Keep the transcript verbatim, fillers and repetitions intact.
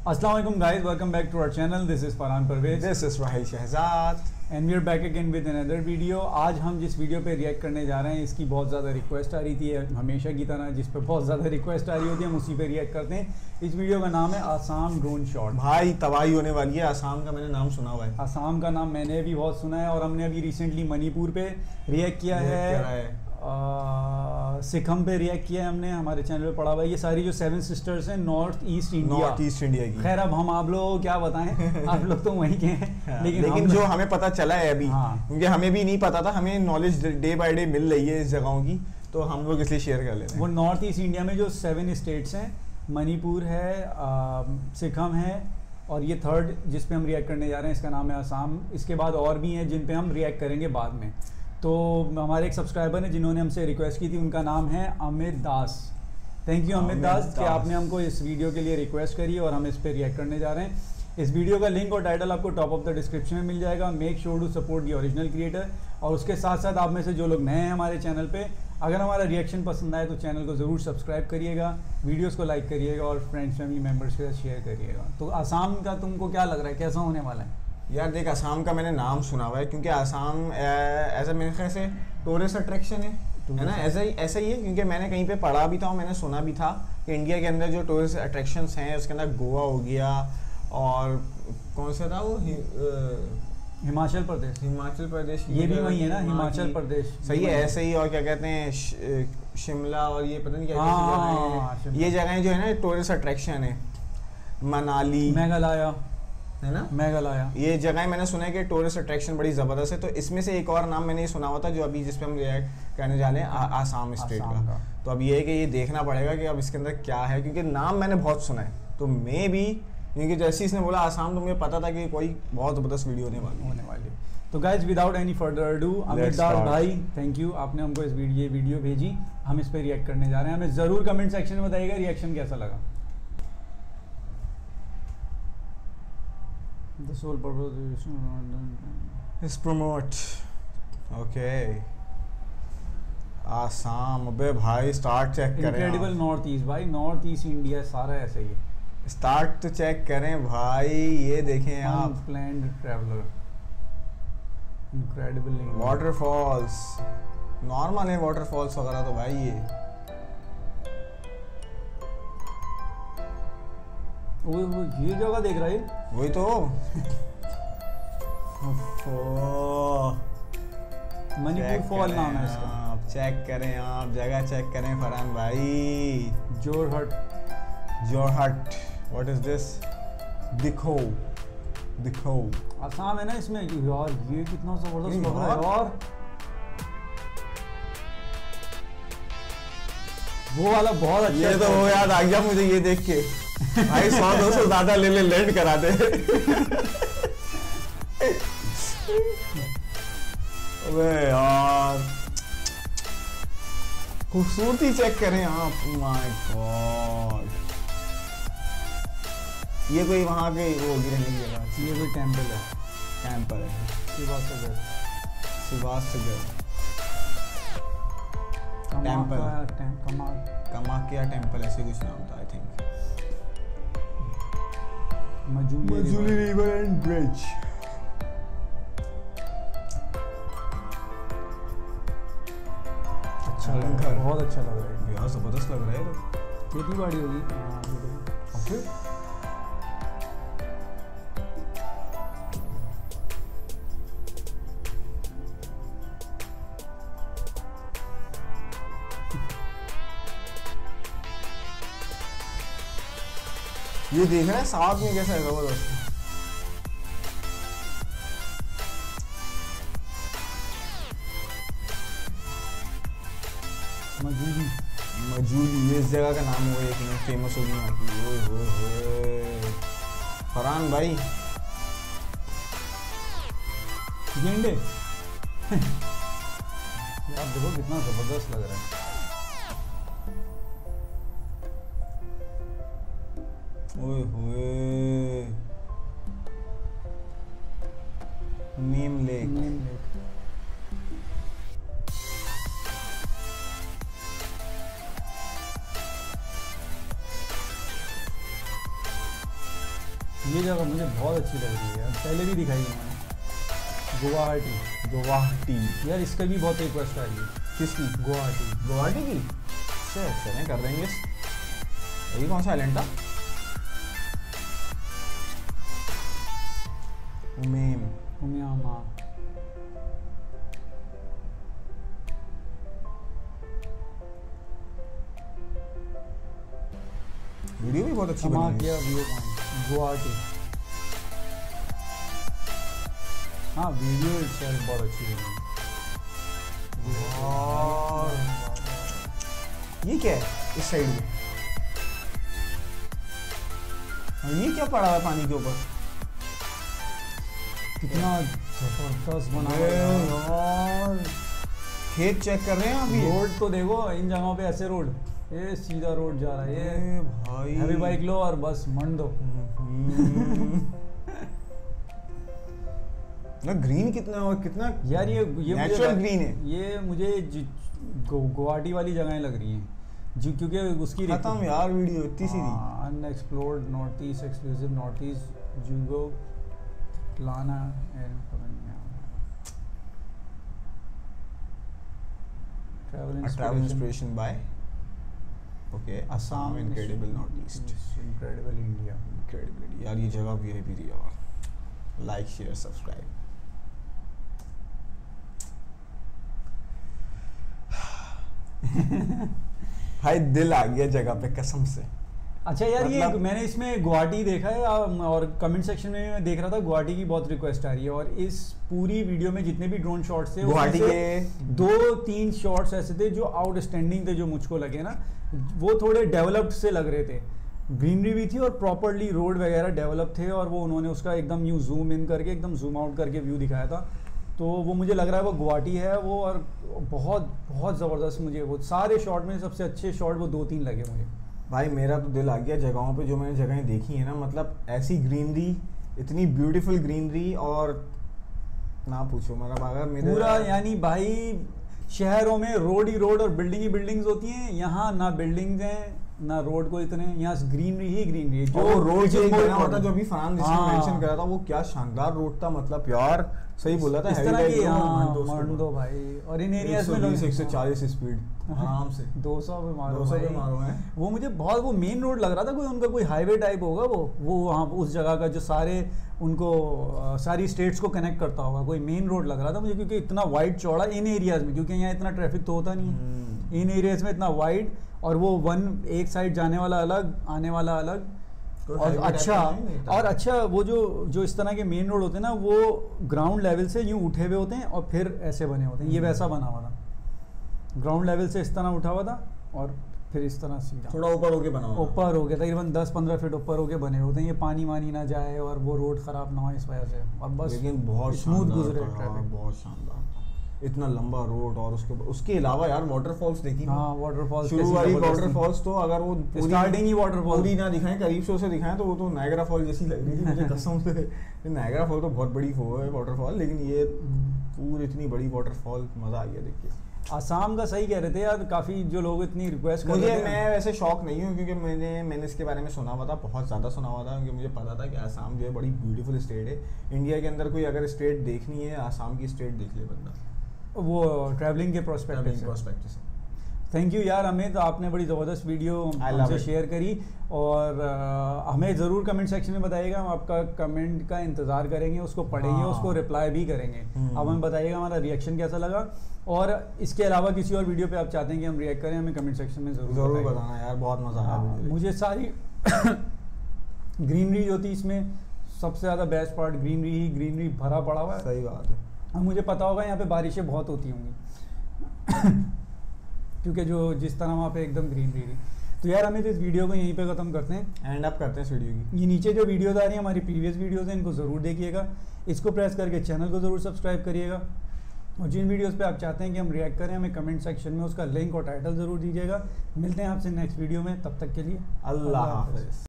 Assalamu alaikum guys, welcome back to our channel. This is Farhan Parvez. This is Rahil Shahzad. And we are back again with another video. आज हम जिस video पे react करने जा रहे हैं इसकी बहुत ज़्यादा रिक्वेस्ट आ रही थी, हमेशा की तरह जिस पे बहुत ज़्यादा रिक्वेस्ट आ रही होती है हम उसी पे रिएक्ट करते हैं। इस वीडियो का नाम है आसाम ड्रोन शॉट। भाई तबाही होने वाली है। आसाम का मैंने नाम सुना हुआ है। आसाम का नाम मैंने भी बहुत सुना है और हमने अभी रिसेंटली मणिपुर पे रिएक्ट किया है, सिक्किम पे रिएक्ट किया है हमने, हमारे चैनल पे पड़ा हुआ है। ये सारी जो सेवन सिस्टर्स हैं North East India North East India की। खैर अब हम आप लोगों को क्या बताएं, आप लोग तो वहीं के हैं। हाँ, लेकिन लेकिन जो हमें पता चला है अभी, हाँ, क्योंकि हमें भी नहीं पता था, हमें नॉलेज डे बाय डे मिल रही है इस जगहों की, तो हम लोग इसलिए शेयर कर लेते हैं। वो नॉर्थ ईस्ट इंडिया में जो सेवन स्टेट्स हैं, मणिपुर है, सिक्किम है और ये थर्ड जिस पे हम रिएक्ट करने जा रहे हैं इसका नाम है आसाम। इसके बाद और भी हैं जिन पे हम रिएक्ट करेंगे बाद में। तो हमारे एक सब्सक्राइबर ने जिन्होंने हमसे रिक्वेस्ट की थी, उनका नाम है अमित दास। थैंक यू अमित दास कि आपने हमको इस वीडियो के लिए रिक्वेस्ट करी और हम इस पे रिएक्ट करने जा रहे हैं। इस वीडियो का लिंक और टाइटल आपको टॉप ऑफ द डिस्क्रिप्शन में मिल जाएगा। Make sure to support the original creator. और उसके साथ साथ आप में से जो लोग नए हैं हमारे चैनल पे, अगर हमारा रिएक्शन पसंद आए तो चैनल को ज़रूर सब्सक्राइब करिएगा, वीडियोस को लाइक करिएगा और फ्रेंड्स फैमिली मेम्बर्स के साथ शेयर करिएगा। तो आसाम का तुमको क्या लग रहा है, कैसा होने वाला है? यार देख, आसाम का मैंने नाम सुना हुआ है क्योंकि आसाम ऐसा मेरे ख्याल से टूरिस्ट अट्रैक्शन है, है ना? ऐसा ही ऐसा ही है, क्योंकि मैंने कहीं पे पढ़ा भी था और मैंने सुना भी था कि इंडिया के अंदर जो टूरिस्ट अट्रैक्शंस हैं उसके अंदर गोवा हो गया और कौन सा था वो, हिमाचल प्रदेश। हिमाचल प्रदेश ये भी वही है ना, हिमाचल प्रदेश सही है। ऐसे ही और क्या कहते हैं, शिमला और ये पता नहीं क्या हाँ, ये जगहें जो है ना टूरिस्ट अट्रैक्शन है। मनाली, मेघालय, है ना, मेघालय, ये जगह मैंने सुना है कि टूरिस्ट अट्रैक्शन बड़ी ज़बरदस्त है। तो इसमें से एक और नाम मैंने ये सुना हुआ था जो अभी जिस पे हम रिएक्ट करने जा रहे हैं, आसाम स्टेट का, का। तो अब ये है कि ये देखना पड़ेगा कि अब इसके अंदर क्या है, क्योंकि नाम मैंने बहुत सुना है। तो मैं भी, क्योंकि जैसे इसने बोला आसाम, तो मुझे पता था कि कोई बहुत ज़बरदस्त वीडियो होने वाली होने वाली तो guys without any further ado, Amit Das भाई थैंक यू, आपने हमको इस वीडियो वीडियो भेजी, हम इस पर रिएक्ट करने जा रहे हैं। हमें ज़रूर कमेंट सेक्शन में बताइएगा रिएक्शन कैसा लगा। The sole purpose is promote. Okay. Assam, अबे भाई स्टार्ट चेक करें। इनक्रेडिबल नॉर्थ ईस्ट भाई, नॉर्थ ईस्ट इंडिया सारा ऐसे ही है। स्टार्ट तो चेक करें भाई, ये देखें आप, planned traveller, incredible waterfalls, normal है वाटरफॉल्स वगैरह तो भाई ये वो, वो ये जगह देख रहा है, वही तो मणिपुर फॉल नाम है इसका। आप चेक करें, आप जगह चेक करें फरहान भाई। Jorhat, Jorhat, what is this? दिखो दिखो आसाम है ना इसमें। यार ये कितना जबरदस्त लग रहा है यार, वो वाला बहुत अच्छा। ये तो वो याद आ गया मुझे ये देख के भाई, सौ दो सौ ज्यादा ले ले लैंड करा दे। अबे यार खूबसूरती चेक करें आप, माय गॉड। ये कोई वहां के वो रहने की जगह, ये कोई टेंपल है, टेंपल है, शिवासगर, शिवासगर टेंपल, कामाख्या टेंपल ऐसे कुछ नाम था I think. Majuli river and bridge. अच्छा लग रहा है, बहुत अच्छा लग रहा है यार, जबरदस्त लग रहा है। तो खेती बाड़ी होगी। ओके, ये देख रहे हैं साथ में कैसा है, जबरदस्त। मजूली, मजूली इस जगह का नाम हुआ है, फेमस होगी यहाँ की। ओए होए होए फरहान भाई, गेंडे यार देखो कितना जबरदस्त लग रहा है। ओए होए, नीम लेक, नीम लेक, ये जगह मुझे बहुत अच्छी लग रही है यार, पहले भी दिखाई है मैंने। गुवाहाटी। गुवाहाटी यार इसका भी बहुत रिक्वेस्ट आ रही है। किसकी? गुवाहाटी। गुवाहाटी की? अच्छा चलें कर देंगे। ये कौन सा आइलैंड था? उमेम। उमियाम, हाँ। वीडियो भी बहुत अच्छी बनी है। किया व्यू पॉइंट गुवाहाटी। हाँ वीडियो इट्सेल्फ बहुत अच्छी बनी है। ये क्या है इस साइड में? ये क्या पड़ा है पानी के ऊपर? कितना जबरदस्त बना हुआ है यार। खेत चेक कर रहे हैं अभी। रोड तो देखो इन जगहों पे ऐसे रोड, ये सीधा रोड जा रहा है, ये भाई हैवी बाइक लो और बस मंड दो। ना ग्रीन कितना और कितना यार ये ये नेचुरल ग्रीन है। ये मुझे गुवाहाटी वाली जगहें लग रही हैं जी, क्योंकि उसकी खत्म यार वीडियो इतनी सी थी। Unexplored North East, exclusive North East, जुगो लाना travel inspiration by okay Assam incredible North East, incredible India, incredible India. यार ये जगह भी है भी यार। Like share subscribe. भाई दिल आ गया जगह पे कसम से। अच्छा यार मतलब, ये मैंने इसमें गुवाहाटी देखा है और कमेंट सेक्शन में मैं देख रहा था गुवाहाटी की बहुत रिक्वेस्ट आ रही है, और इस पूरी वीडियो में जितने भी ड्रोन शॉट्स थे गुवाहाटी के दो तीन शॉट्स ऐसे थे जो आउटस्टैंडिंग थे, जो मुझको लगे ना वो थोड़े डेवलप्ड से लग रहे थे। ग्रीनरी भी थी और प्रॉपरली रोड वगैरह डेवलप थे, और वो उन्होंने उसका एकदम यूँ जूम इन करके एकदम जूम आउट करके व्यू दिखाया था। तो वो मुझे लग रहा है वो गुवाहाटी है वो, और बहुत बहुत ज़बरदस्त मुझे वो सारे शॉट में सबसे अच्छे शॉट वो दो तीन लगे मुझे। भाई मेरा तो दिल आ गया जगहों पे जो मैंने जगहें देखी है ना, मतलब ऐसी ग्रीनरी, इतनी ब्यूटीफुल ग्रीनरी, और ना पूछो मतलब अगर मेरे पूरा यानी भाई शहरों में रोड ही रोड और बिल्डिंग ही बिल्डिंग्स होती हैं, यहाँ ना बिल्डिंग्स हैं ना रोड को इतने, यहाँ ग्रीनरी ही ग्रीनरी। जो रोड जो बना हुआ था जो अभी फरहान जिसने मेंशन करा था वो क्या शानदार रोड था, मतलब यार सही बोला था। इस तरह की मंडो भाई, और इन एरियाज में लोग एक सौ चालीस स्पीड आराम से दो सौ पे मारो, दो सौ पे मारो है। वो मुझे बहुत वो मेन रोड लग रहा था, कोई उनका कोई हाईवे टाइप होगा वो वो वहाँ उस जगह का जो सारे उनको आ, सारी स्टेट्स को कनेक्ट करता होगा, कोई मेन रोड लग रहा था मुझे, क्योंकि इतना वाइड चौड़ा इन एरियाज में, क्योंकि यहाँ इतना ट्रैफिक तो होता नहीं है इन एरियाज में, इतना वाइड, और वो वन एक साइड जाने वाला अलग आने वाला अलग, और अच्छा और अच्छा वो जो जो इस तरह के मेन रोड होते हैं ना वो ग्राउंड लेवल से यूँ उठे हुए होते हैं और फिर ऐसे बने होते हैं, ये वैसा बना हुआ था, ग्राउंड लेवल से इस तरह उठा हुआ था और फिर इस तरह सीधा थोड़ा ऊपर होके बना हुआ, ऊपर हो गया तकरीबन दस पंद्रह फीट ऊपर होके बने होते हैं, ये पानी वानी ना जाए और वो रोड खराब ना हो इस वजह से, और बस लेकिन बहुत स्मूथ गुजरे ट्रैफिक, ट्रैफिक बहुत शानदार था, इतना लंबा रोड, और उसके उसके अलावा यार वाटरफॉल्स देखी। हाँ वाटरफॉल्स, शुरू वाली वाटरफॉल्स तो अगर वो स्टार्टिंग ही वाटरफॉल पूरी ना दिखाएं, करीब से उसे दिखाएं तो वो तो नायग्रा फॉल जैसी लग रही थी मुझे कसम से। नायग्रा फॉल तो बहुत बड़ी वो है वाटरफॉल, लेकिन ये पूरी इतनी बड़ी वाटरफॉल मजा आ गया देख के। आसाम का सही कह रहे थे यार, काफी जो लोग इतनी रिक्वेस्ट कर मुझे रहे थे। मैं वैसे शौक नहीं हूँ क्योंकि मैंने मैंने इसके बारे में सुना हुआ था, बहुत ज़्यादा सुना हुआ था, क्योंकि मुझे पता था कि आसाम जो है बड़ी ब्यूटीफुल स्टेट है। इंडिया के अंदर कोई अगर स्टेट देखनी है आसाम की स्टेट देख ले बंदा, वो ट्रैवलिंग के प्रोस्पेक्टिव से। प्रोस्पेक्टिव से। थैंक यू यार अमित, आपने बड़ी ज़बरदस्त वीडियो हमसे शेयर करी, और आ, हमें ज़रूर कमेंट सेक्शन में बताइएगा, हम आपका कमेंट का इंतज़ार करेंगे, उसको पढ़ेंगे, हाँ। उसको रिप्लाई भी करेंगे। अब हमें बताइएगा हमारा रिएक्शन कैसा लगा, और इसके अलावा किसी और वीडियो पे आप चाहते हैं कि हम रिएक्ट करें, हमें कमेंट सेक्शन में ज़रूर ज़रूर बताना यार, बहुत मज़ा आया। मुझे सारी ग्रीनरी जो थी इसमें सबसे ज़्यादा बेस्ट पार्ट ग्रीनरी ही ग्रीनरी भरा पड़ा हुआ है। सही बात है। अब मुझे पता होगा यहाँ पे बारिशें बहुत होती होंगी क्योंकि जो जिस तरह वहाँ पे एकदम ग्रीनरी थी। तो यार हमें तो इस वीडियो को यहीं पे ख़त्म करते हैं, एंड अप करते हैं इस वीडियो की। ये नीचे जो वीडियोज़ आ रही हैं हमारी प्रीवियस वीडियोज़ हैं, इनको ज़रूर देखिएगा, इसको प्रेस करके चैनल को ज़रूर सब्सक्राइब करिएगा, और जिन वीडियोज़ पे आप चाहते हैं कि हम रिएक्ट करें हमें कमेंट सेक्शन में उसका लिंक और टाइटल ज़रूर दीजिएगा। मिलते हैं आपसे नेक्स्ट वीडियो में, तब तक के लिए अल्लाह हाफ़िज़।